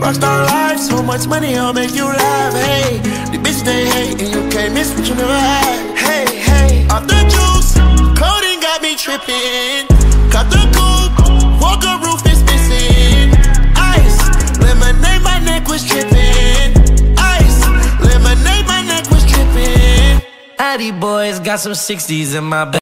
Rockstar life, so much money, I'll make you laugh. Hey, the bitch they hate, and you can't miss what you never had. Hey, hey, off the juice, clothing got me tripping. Cut the coupe, Walker roof is missing. Ice, lemonade, my neck was tripping. Ice, lemonade, my neck was tripping. Addy boys got some 60s in my bag.